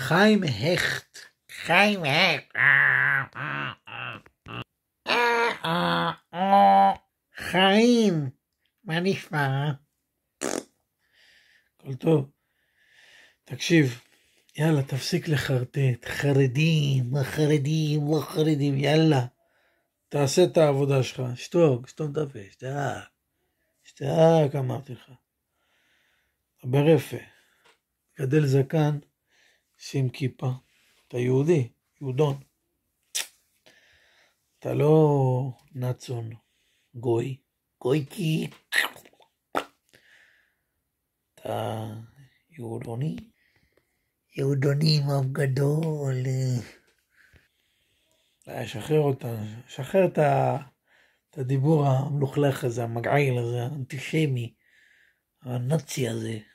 חיים הכט. חיים הכט. חיים, מה נשמע? הכל טוב. תקשיב, יאללה, תפסיק לחרטט. חרדים, החרדים, החרדים, יאללה. תעשה את העבודה שלך. שתוק, סתום את הפה, שתק, אמרתי לך. דבר יפה. גדל זקן, שים כיפה. אתה יהודי, יהודון. אתה לא נאצון, גוי, גויקי. אתה יהודוני, יהודוני עם אב גדול. שחרר אותה, שחרר את הדיבור המלוכלך הזה, המגעיל הזה, האנטישמי, הנאצי הזה.